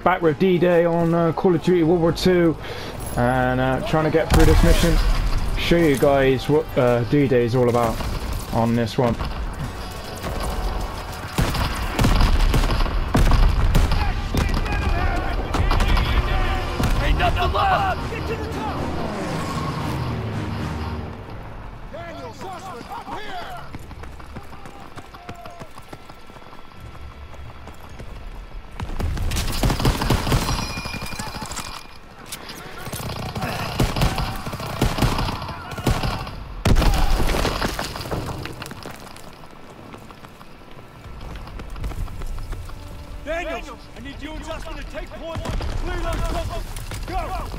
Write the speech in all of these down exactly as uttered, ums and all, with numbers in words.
back with D-Day on uh, Call of Duty World War Two, and uh, trying to get through this mission. Show you guys what uh, D-Day is all about on this one. Ain't nothing left! Get to the top! Daniel, Sussman, up here! Daniels, I need you and Sussman to take point. Clear those bunkers. Go!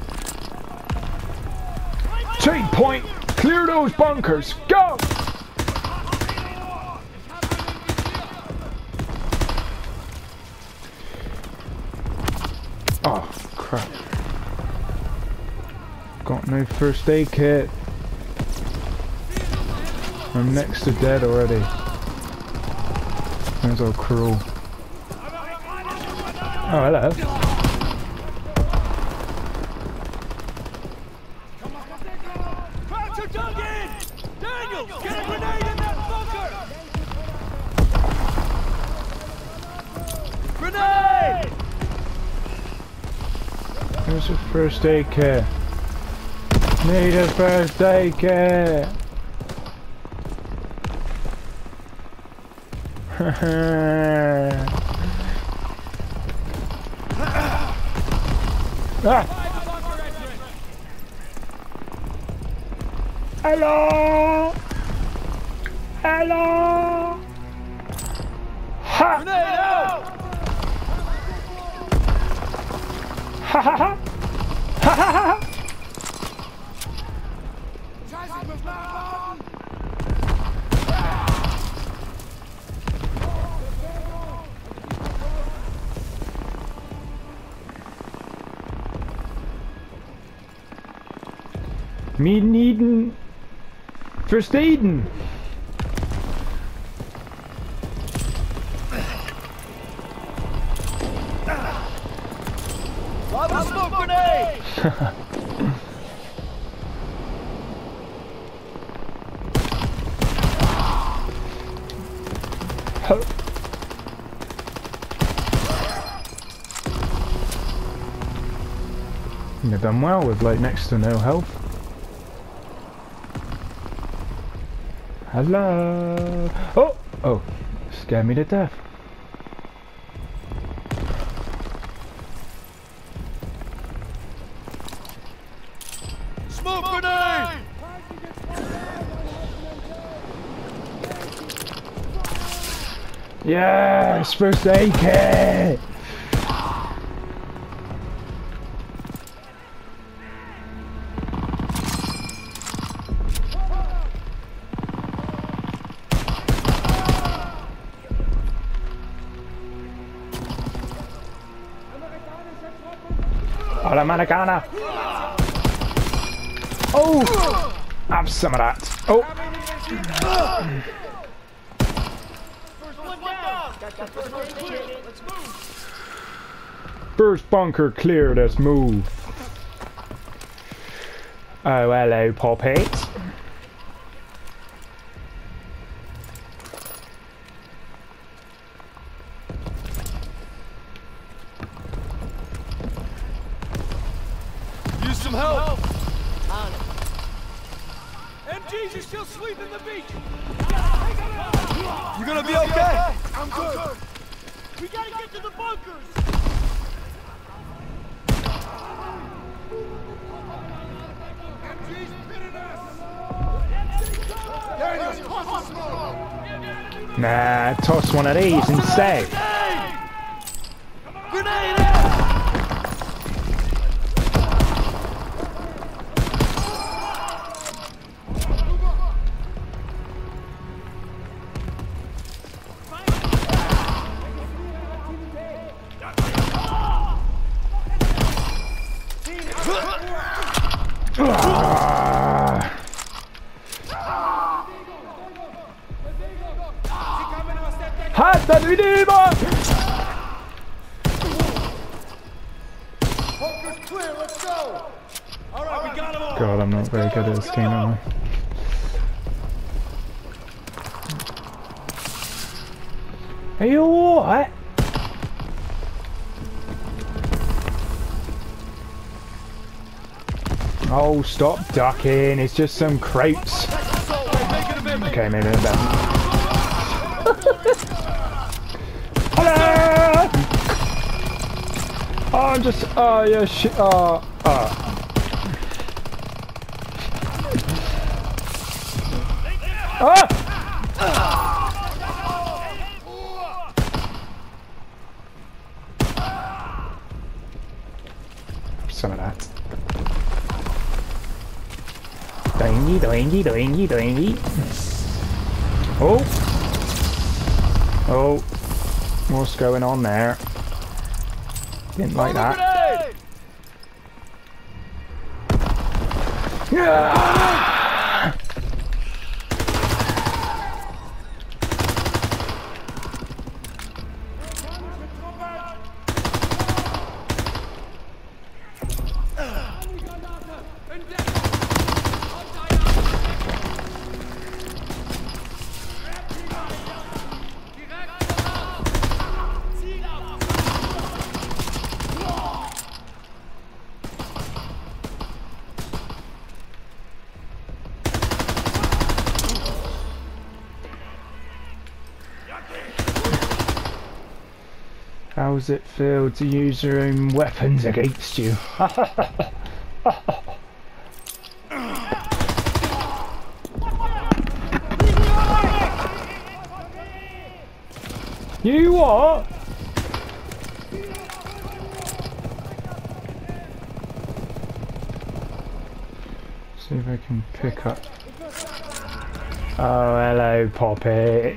Take point! Clear those bunkers! Go! Oh, crap. Got no first aid kit. I'm next to dead already. That's all cruel. Oh, hello. Crowds are dug in! Daniel, get a grenade in that bunker! Grenade! There's a first aid kit. Need a first aid kit. Ah. Hello! Hello! Ha! Grenade out! Ha ha ha! Ha ha ha! Me needin' first aidin'. Lob a smoke grenade! You've done well with like next to no health. Hello. Oh, oh, scared me to death. Smoke grenade! Yes, first aid kit. Americana. Oh, have some of that. Oh. First bunker clear. Let's move. Oh, hello, Poppet. Some help! On it. M Gs are still sweeping the beach! You gonna be okay? I'm good. We gotta get to the bunkers! M Gs pitting us! Daniels, toss the smoke! Nah, toss one of these instead. Grenade out! Ah. Hasta el video. clear. Let's go. All right, we got them all. God, I'm not very good at this game, am I? Are you alright? Oh, stop ducking. It's just some crepes. Okay, maybe a bit. Hello! Oh, I'm just. Oh, yeah, shit. Oh, oh. Ah! Some of that. Doingy, doingy, doingy, doingy. Oh! Oh! What's going on there? Didn't like that. Yeah! How does it feel to use your own weapons against you? You what? See if I can pick up. Oh, hello, Poppy.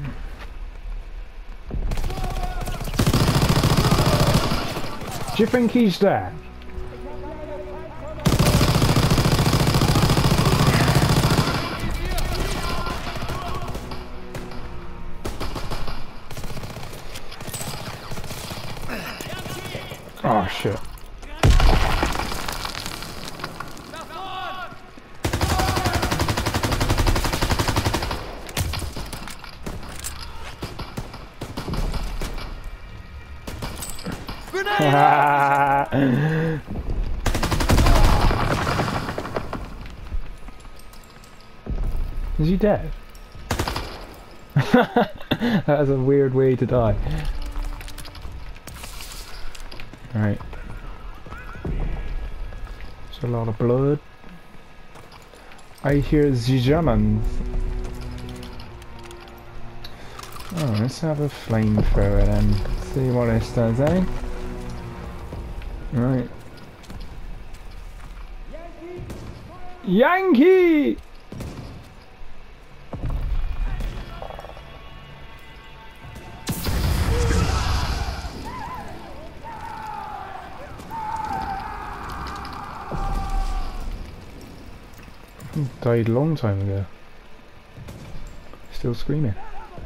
Do you think he's there? Oh shit. Is he dead? That was a weird way to die. Right. It's a lot of blood. I hear the Germans. Oh, let's have a flamethrower then. See what this does, eh? Right. Yankee! Died a long time ago. Still screaming.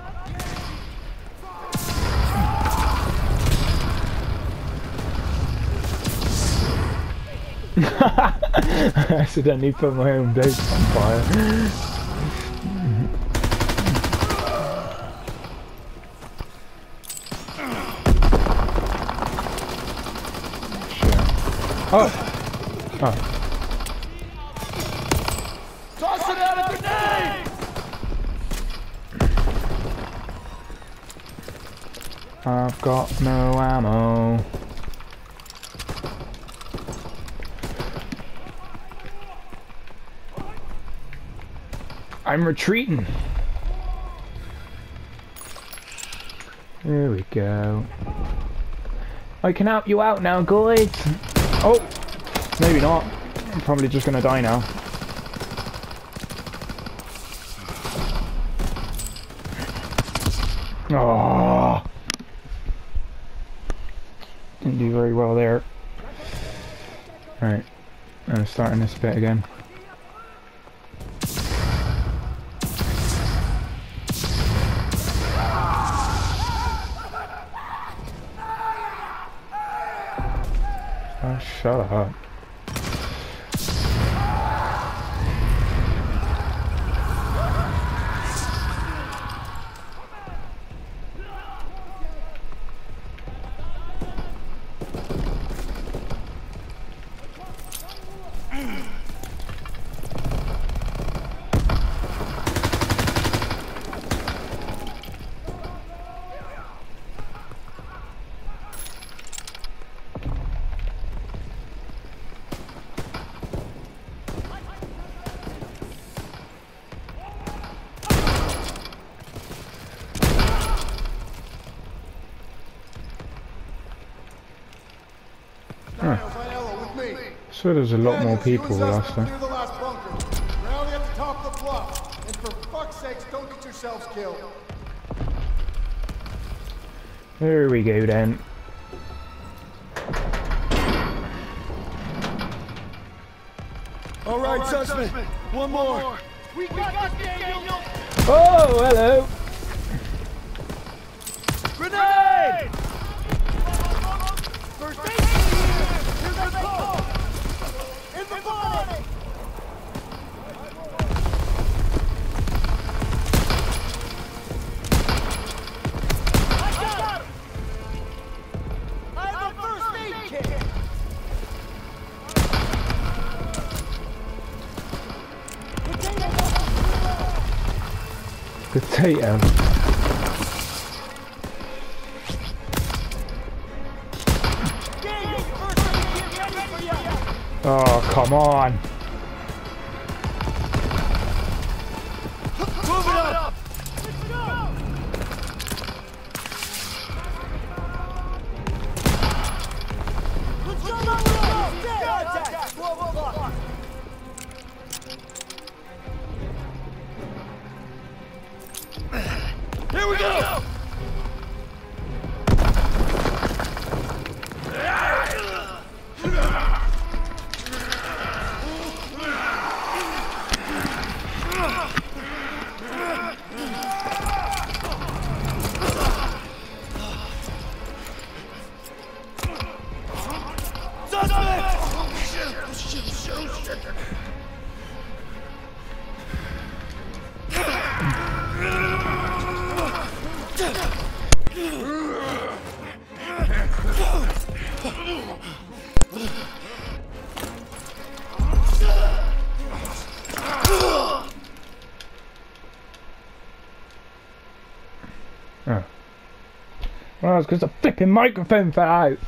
I accidentally put my own base on fire. Shit. Oh! Oh. Toss it out a grenade! I've got no ammo. I'm retreating. There we go. I can help you out now, guys. Oh, maybe not. I'm probably just gonna die now. Oh, didn't do very well there. Right, I'm starting this bit again. Oh, shut up. So there's a lot more people last time. Clear the last bunker. Rally at the top of the bluff. And for fuck's sakes, don't get yourselves killed. Here we go then. All right, suspect. One more. We got this, Daniel. Oh, hello. Grenade! First aid! Here's the call! In the body! I got him! I have a first aid kit! Potato. Oh, come on. Move it up! Let's go! Let's go! Contact! twelve o'clock! Here we go! Oh. Well, it's because the flipping microphone fell out.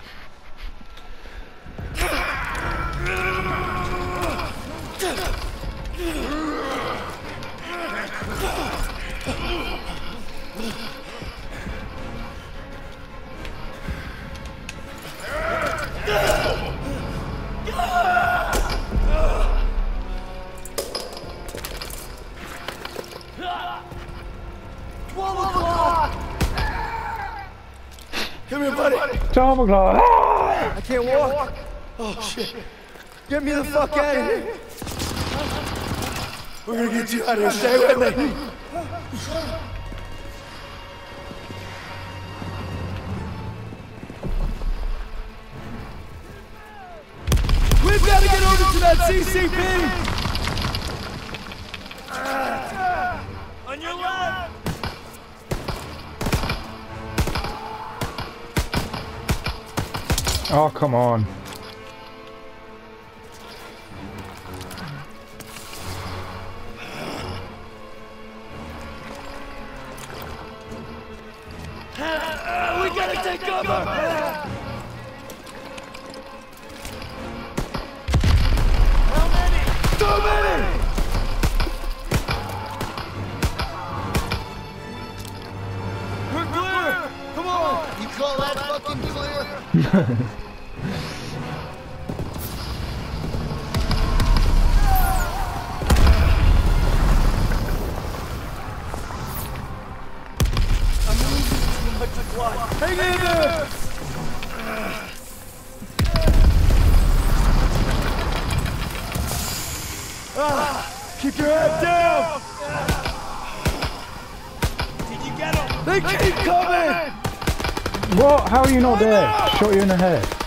Come here, buddy. twelve o'clock. Ah! I can't walk. Oh, shit. Get me the fuck out of here. We're gonna get you out of here. Stay with me. We've got to get over to that C C P. On your left. Oh, come on. We gotta take cover. How many? Too many. We're clear. Come on. You call that fucking clear? Hang in there! Ah, keep your head down! Did you get him? They keep coming! What? How are you not there? Shot you in the head.